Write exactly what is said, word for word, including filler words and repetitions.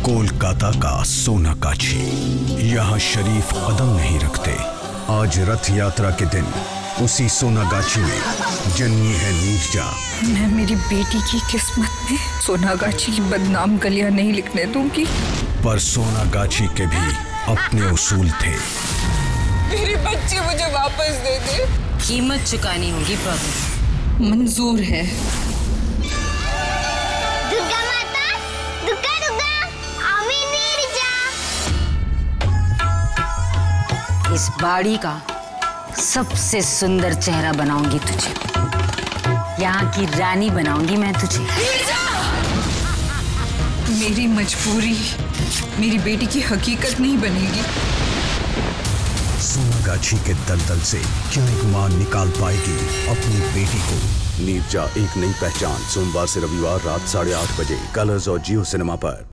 कोलकाता का सोनागाछी, यहाँ शरीफ कदम नहीं रखते। आज रथ यात्रा के दिन उसी सोनागाछी में जन्मी है नीरजा। मैं मेरी बेटी की किस्मत में सोनागाछी की बदनाम गलियां नहीं लिखने दूंगी। पर सोनागाछी के भी अपने उसूल थे। मेरी बच्ची मुझे वापस दे दे। कीमत चुकानी होगी प्रभु। मंजूर है। दुर्गा माता, दुर्गा दुर्गा, आमी नीरजा। इस बाड़ी का सबसे सुंदर चेहरा बनाऊंगी तुझे। यहाँ की रानी बनाऊंगी मैं तुझे। मेरी मजबूरी मेरी बेटी की हकीकत नहीं बनेगी। सोनागाछी के दलदल से क्या एक मां निकाल पाएगी अपनी बेटी को? नीरजा एक नई पहचान, सोमवार से रविवार रात साढ़े आठ बजे कलर्स और जियो सिनेमा पर।